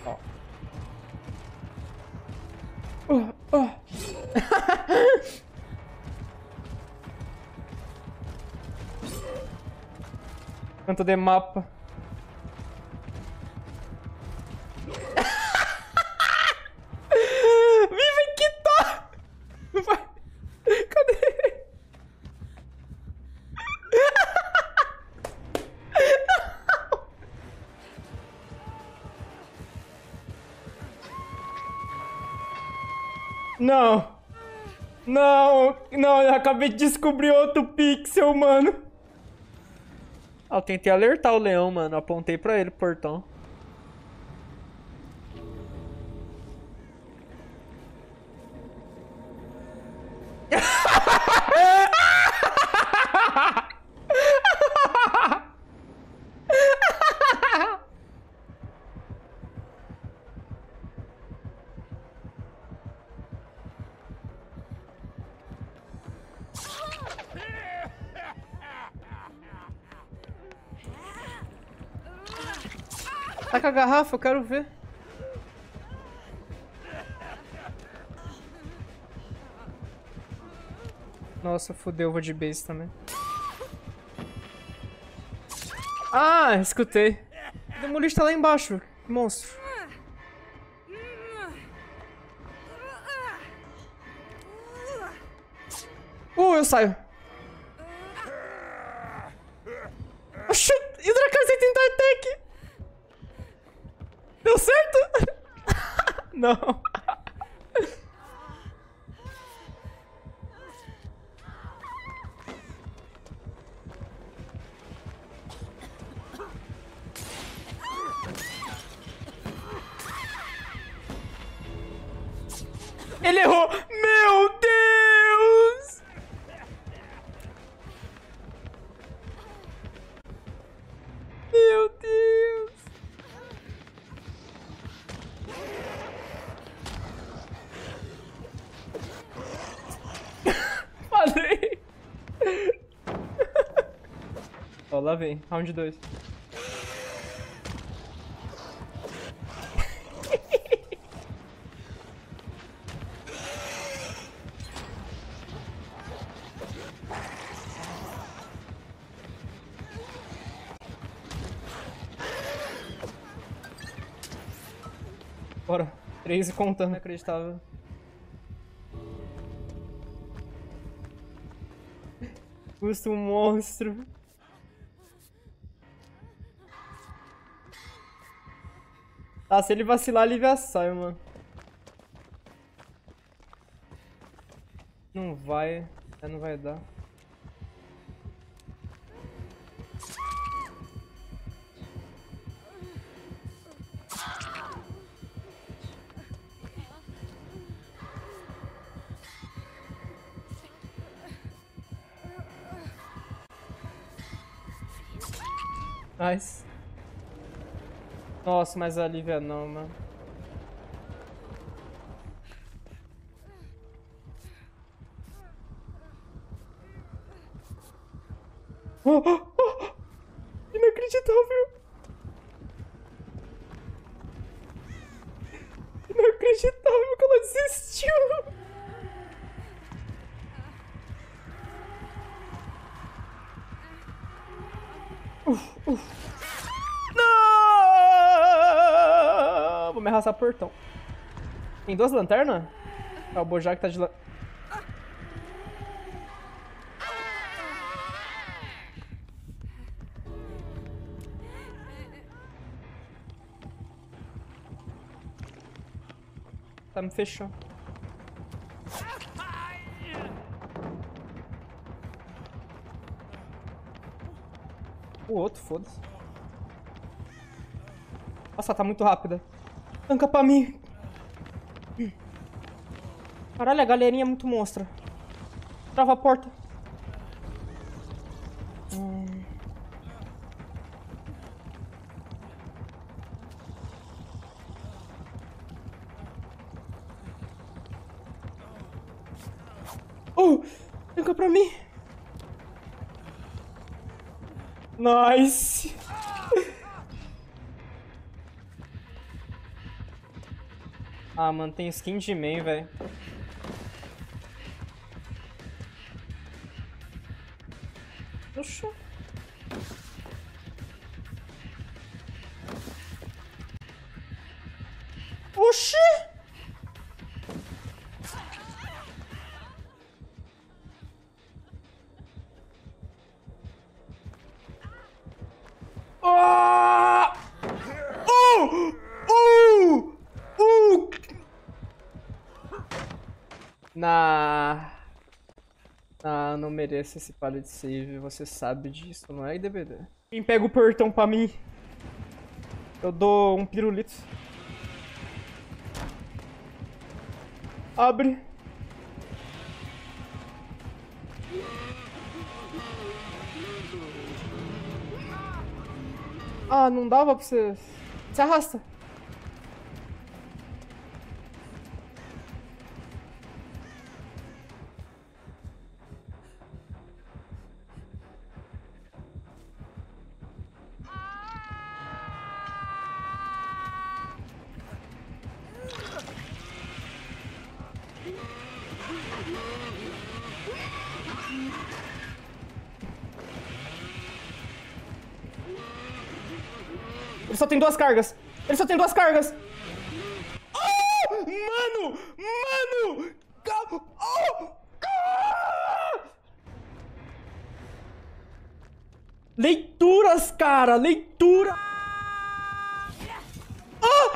Ó. Oh. Canto de mapa. Viva que tá! Vai. Cadê? Não. Não, não, eu acabei de descobrir outro pixel, mano. Ah, eu tentei alertar o leão, mano. Apontei pra ele, portão. Tá com a garrafa, eu quero ver. Nossa, fodeu, eu vou de base também. Ah, escutei. O demolista tá lá embaixo. Que monstro. Eu saio. Oxi, Hydra 70 attack. Deu certo? Não. Ele errou! Meu Deus! Meu Deus! Falei! Ó, lá vem. Round 2. Bora. 3 contando. Inacreditável. Custa um monstro. Tá, se ele vacilar, ele já sai, mano. Não vai. Não vai dar. Nice. Nossa, mas a Lívia não, mano. Inacreditável. Inacreditável que ela desistiu. Não! Vou me arrastar portão. Tem 2 lanternas? Ah, o Bojack tá de lanterna. Tá me fechando. O outro, foda-se. Nossa, tá muito rápida. Tanca pra mim. Caralho, a galerinha é muito monstra. Trava a porta. Tanca pra mim. Nice. Ah, mano, tem skin de main, velho. Oxi. Oxi! Ah! Não mereço esse palha de save, você sabe disso, não é, IDBD? Quem pega o portão pra mim? Eu dou um pirulito. Abre. Ah, não dava pra você... Se arrasta. Ele só tem 2 cargas. Ele só tem 2 cargas. Oh! Mano! Mano! Oh! Leituras, cara! Leitura! Oh!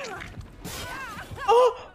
Oh!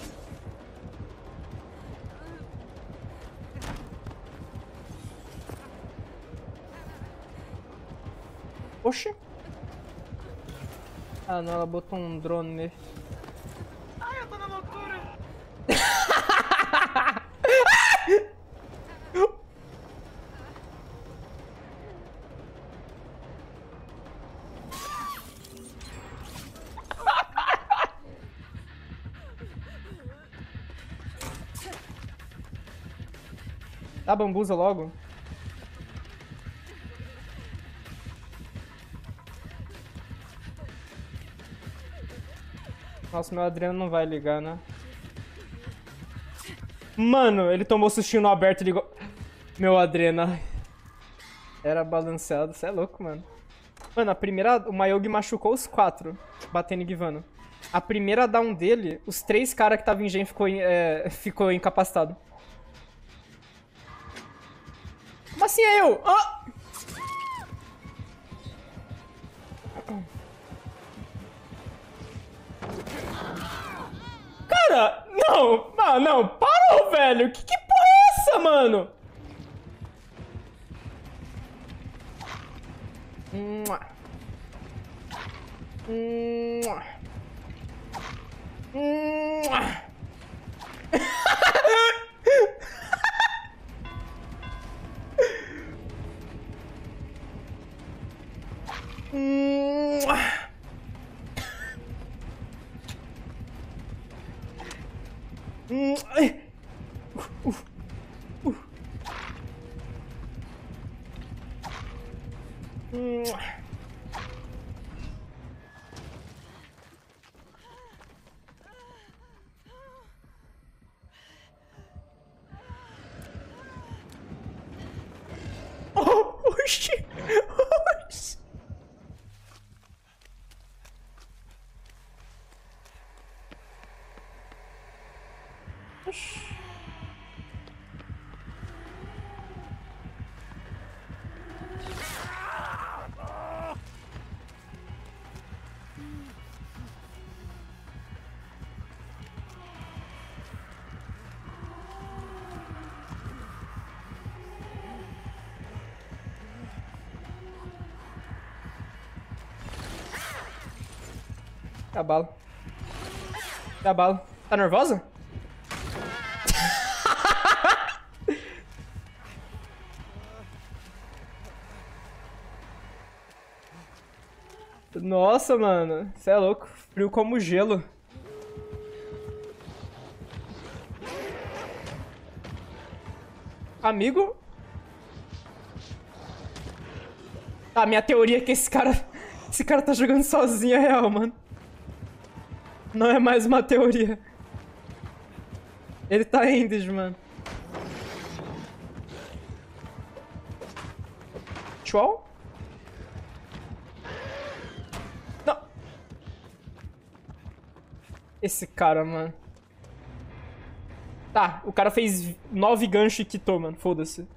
Oxi. Ah, não, ela botou um drone nele. Ai, eu tô na loucura. Dá bambuza logo. Nossa, meu Adriano não vai ligar, né? Mano, ele tomou sustinho no aberto e ligou. Meu Adriano. Era balanceado, você é louco, mano. Mano, a primeira... O Mayog machucou os 4, batendo em Givano. A primeira down dele, os 3 caras que estavam em gen ficou incapacitado. Como assim é eu? Ah! Cara, não! Ah, não, parou, velho! Que porra é essa, mano? Mua. Mua. Mua. Mua. Oxi! Oxi! Oxi! Abalo. Abalo. Tá nervosa? Nossa, mano. Você é louco. Frio como gelo. Amigo? Tá, minha teoria é que esse cara tá jogando sozinho é real, mano. Não é mais uma teoria. Ele tá ended, mano. Troll? Não. Esse cara, mano. Tá, o cara fez 9 ganchos e quitou, mano. Foda-se.